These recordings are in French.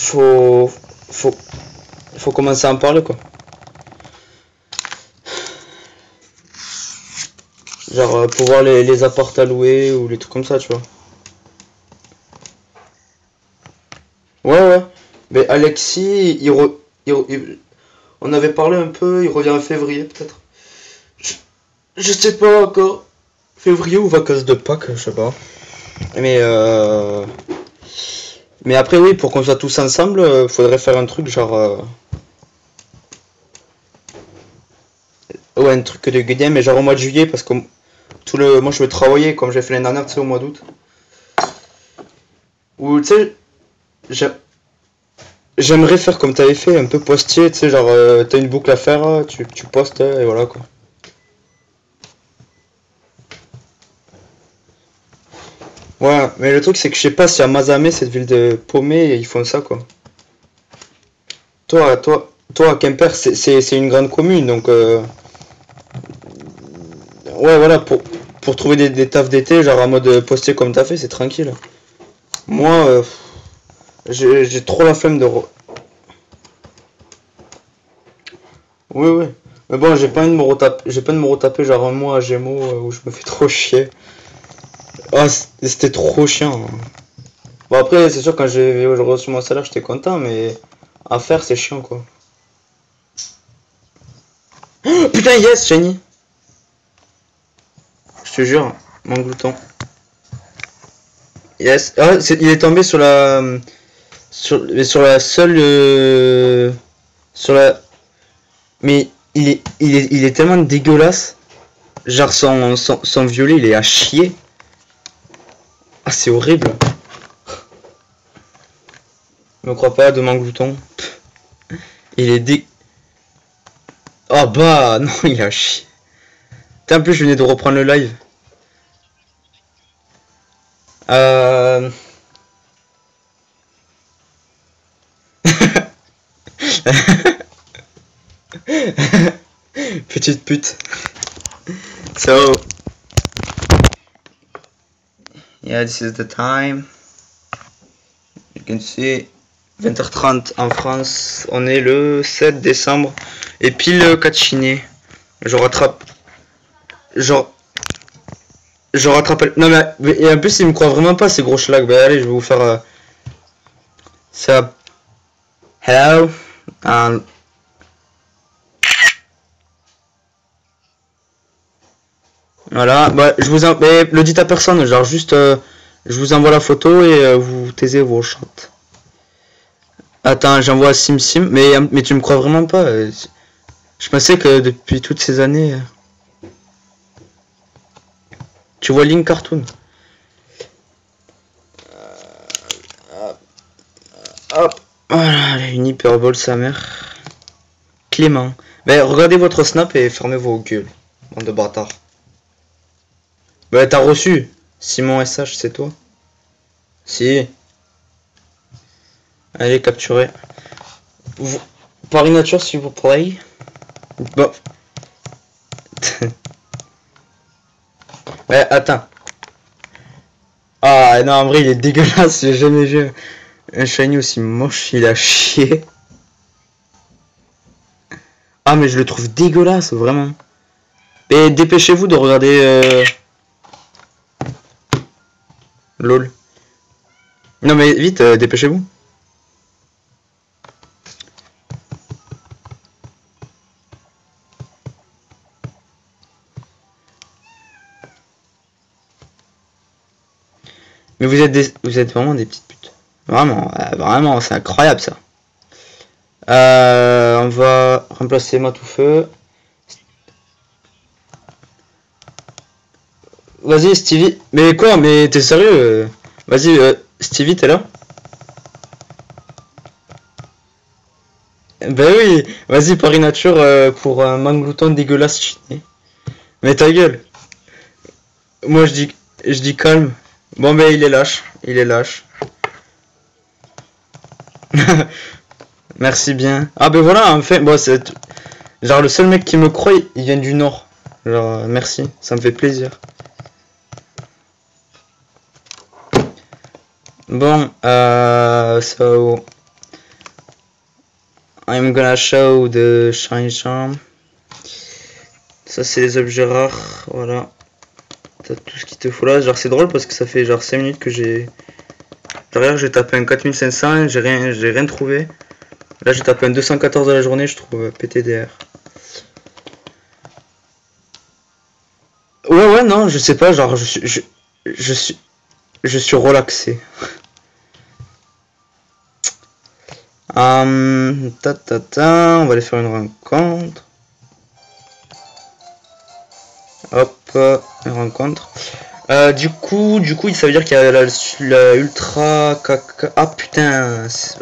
faut, faut, faut commencer à en parler, quoi. Genre, pour voir les apparts à louer ou les trucs comme ça, tu vois. Ouais, ouais. Mais Alexis, on avait parlé un peu, il revient en février, peut-être. Je, je sais pas encore. Février ou vacances de Pâques, je sais pas. Mais, euh, mais après, oui, pour qu'on soit tous ensemble, faudrait faire un truc genre. Ouais, un truc de game, mais genre au mois de juillet, parce que moi je vais travailler comme j'ai fait l'année dernière, tu sais, au mois d'août. Ou, tu sais, j'ai- j'aimerais faire comme t'avais fait, un peu postier, tu sais, genre t'as une boucle à faire, tu postes et voilà quoi. Ouais, mais le truc c'est que je sais pas si à Mazamet, cette ville de paumé, ils font ça quoi. Toi à Quimper, c'est une grande commune, donc ouais, voilà, pour trouver des tafs d'été, genre en mode postier comme t'as fait, c'est tranquille. Moi, j'ai trop la flemme Oui, oui. Mais bon, j'ai pas envie de me retaper genre un mois à Gémeaux où je me fais trop chier. Ah, c'était trop chiant, hein. Bon, après, c'est sûr, quand j'ai reçu mon salaire, j'étais content, mais à faire, c'est chiant, quoi. Oh, putain, yes, Shiny! Je te jure, mon glouton. Yes. Ah, il est tombé sur sur la seule. Sur la. Mais il est tellement dégueulasse. Genre, son violet, il est à chier. Ah, c'est horrible. Je me crois pas de mon glouton. Il est dé... Oh bah, non, il a chier. En plus, je venais de reprendre le live. Euh... Petite pute. So, yeah, this is the time. You can see 20h30 en France. On est le 7 décembre. Et pile 4 chinés. Je rattrape. Genre. Je rattrape. Non mais. Et en plus, ils me croient vraiment pas ces gros schlags. Bah allez, je vais vous faire. Ça. Hello. Um, Voilà, bah, mais le dites à personne, genre juste, je vous envoie la photo et vous taisez vos chantes. Attends, j'envoie à SimSim, mais tu me crois vraiment pas. Je pensais que depuis toutes ces années, tu vois Link Cartoon. Hop, voilà, une hyperbole sa mère. Clément. Mais regardez votre snap et fermez vos gueules, bande de bâtards. Bah t'as reçu. Simon SH, c'est toi. Si. Allez, capturez. Paris Nature, s'il vous plaît. Bon. Ouais, attends. Ah non, en vrai, il est dégueulasse. J'ai jamais vu un shiny aussi moche. Il a chier. Ah, mais je le trouve dégueulasse, vraiment. Et dépêchez-vous de regarder. LOL. Non, mais vite, dépêchez-vous. Mais vous êtes vraiment des petites putes. Vraiment, vraiment, c'est incroyable ça. On va remplacer Matoufeu. Vas-y, Stevie. Mais quoi? Mais t'es sérieux? Vas-y, Stevie, t'es là? Ben oui, vas-y, Paris Nature pour un manglouton dégueulasse chiné. Mais ta gueule. Moi, je dis calme. Bon, ben il est lâche. Il est lâche. Merci bien. Ah, ben voilà, en fait, bon, c'est. Genre, le seul mec qui me croit, il vient du Nord. Genre, merci, ça me fait plaisir. Bon, so. I'm gonna show the shiny charm. Ça c'est les objets rares, voilà. T'as tout ce qu'il te faut là, genre c'est drôle parce que ça fait genre 5 minutes que j'ai... Genre hier j'ai tapé un 4500, j'ai rien trouvé. Là j'ai tapé un 214 de la journée, je trouve PTDR. Ouais non, je sais pas, genre je suis relaxé. On va aller faire une rencontre. Hop, une rencontre. Du coup, ça veut dire qu'il y a la ultra caca. Ah putain.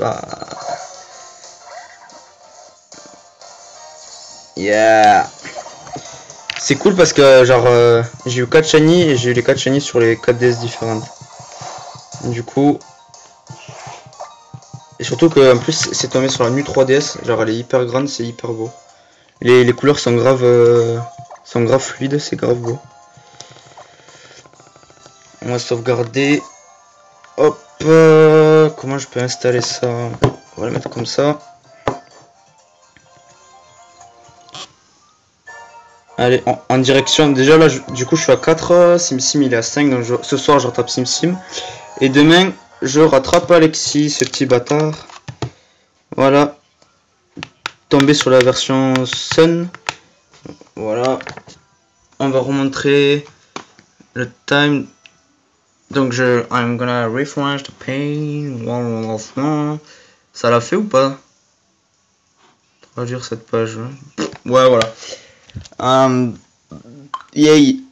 Yeah. C'est cool parce que genre j'ai eu 4 shiny et j'ai eu les 4 shiny sur les 4 DS différentes. Du coup. Et surtout que en plus c'est tombé sur la Nu 3DS, genre elle est hyper grande, c'est hyper beau. Les couleurs sont grave fluides, c'est grave beau. On va sauvegarder. Hop, comment je peux installer ça? On va le mettre comme ça. Allez, en direction. Déjà là, du coup, je suis à 4. SimSim il est à 5. Donc ce soir, je rattrape SimSim. Et demain, je rattrape Alexis, ce petit bâtard. Voilà. Tomber sur la version Sun. Voilà. On va remontrer le time. Donc I'm gonna refresh the pain. Ça l'a fait ou pas? Traduire cette page. Ouais, voilà. Yay.